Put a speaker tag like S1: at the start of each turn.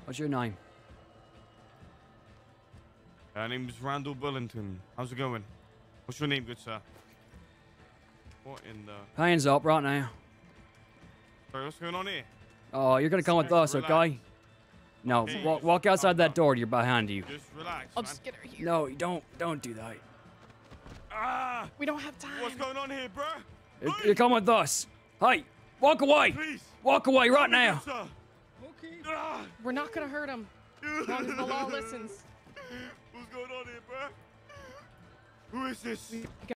S1: What's your name?
S2: My name is Randall Bullington. How's it going? What's your name, good sir? What in the...
S1: Hands up right now.
S2: Sorry, what's going on here?
S1: Oh, you're gonna come with us,
S2: Relax.
S1: okay? No,
S2: Okay,
S1: walk outside that door. You're behind you.
S2: Just relax,
S3: I'll
S2: man.
S3: just get her here.
S1: No, don't do that.
S2: Ah!
S3: We don't have time.
S2: What's going on here, bruh?
S1: You're coming with us. Hey, walk away.
S2: Please.
S1: Walk away right
S2: Help me,
S1: now.
S2: good sir.
S4: Okay.
S2: Ah!
S3: We're not gonna hurt him. As long as the law listens.
S2: What's going on here, bruh? Who is this?